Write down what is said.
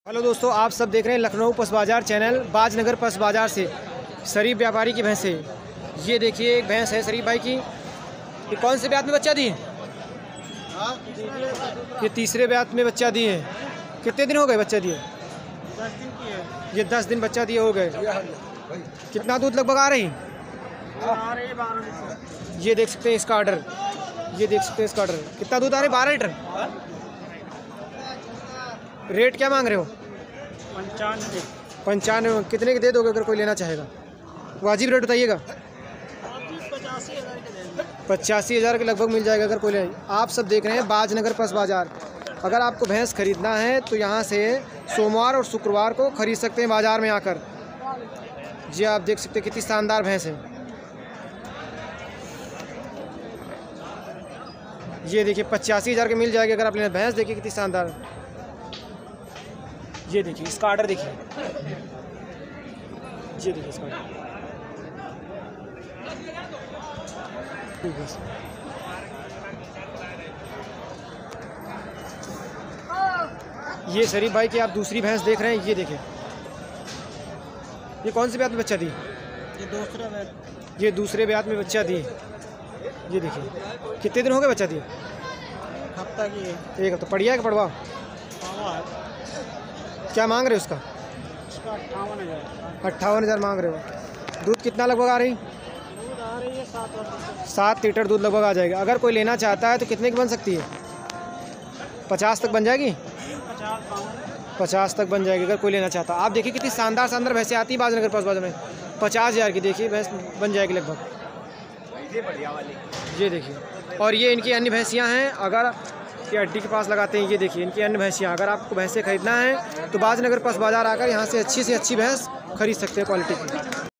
Hello दोस्तों, आप सब देख रहे हैं लखनऊ पशु बाजार चैनल। बाजनगर पशु बाजार से शरीफ व्यापारी की भैंस है। ये देखिए एक भैंस है शरीफ भाई की। ये कौन से ब्यात में बच्चा दी है? ये तीसरे ब्यात में बच्चा दिए हैं। कितने दिन हो गए बच्चा दिए? 10 दिन की है। ये 10 दिन बच्चा दिए हो गए। कितना दूध लगभग आ रही? ये देख सकते हैं इसका ऑर्डर। ये देख सकते हैं इसका ऑर्डर। कितना दूध आ रही? 12 लीटर। रेट क्या मांग रहे हो? 95। कितने के दे दोगे अगर कोई लेना चाहेगा? वाजिब रेट बताइएगा। 85,000 के लगभग मिल जाएगा अगर कोई ले। आप सब देख रहे हैं बाजनगर पशु बाजार। अगर आपको भैंस खरीदना है तो यहाँ से सोमवार और शुक्रवार को खरीद सकते हैं बाज़ार में आकर। जी आप देख सकते हैं कितनी शानदार भैंस है। ये देखिए 85,000 के मिल जाएगी अगर आप लेना। भैंस देखिए कितनी शानदार। ये देखिए इसका ऑर्डर देखिए। ये देखिए इसका ऑर्डर। ये शरीफ भाई की आप दूसरी भैंस देख रहे हैं। ये देखिए ये कौन से ब्यात में बच्चा दी? ये दूसरे ब्यात में बच्चा दी। ये देखिए कितने दिन हो गए बच्चा दिए? हफ्ता की है। एक हफ्ता। पढ़िया कि पढ़वा? क्या मांग रहे हो उसका? 58,000 मांग रहे हो। दूध कितना लगभग आ रही? दूध आ रही है 7 लीटर दूध लगभग आ जाएगा। अगर कोई लेना चाहता है तो कितने की बन सकती है? 50 तक बन जाएगी। 50 तक बन जाएगी अगर कोई लेना चाहता है। आप देखिए कितनी शानदार शानदार भैंसें आती हैं बाजनगर पशु बाजार में। 50,000 की देखिए भैंस बन जाएगी लगभग। ये देखिए। और ये इनकी अन्य भैंसियाँ हैं। अगर ये हड्डी के पास लगाते हैं। ये देखिए इनकी अन्य भैंसियाँ। अगर आपको भैंसें खरीदना है तो बाजनगर पशु बाजार आकर यहाँ से अच्छी भैंस खरीद सकते हैं क्वालिटी की।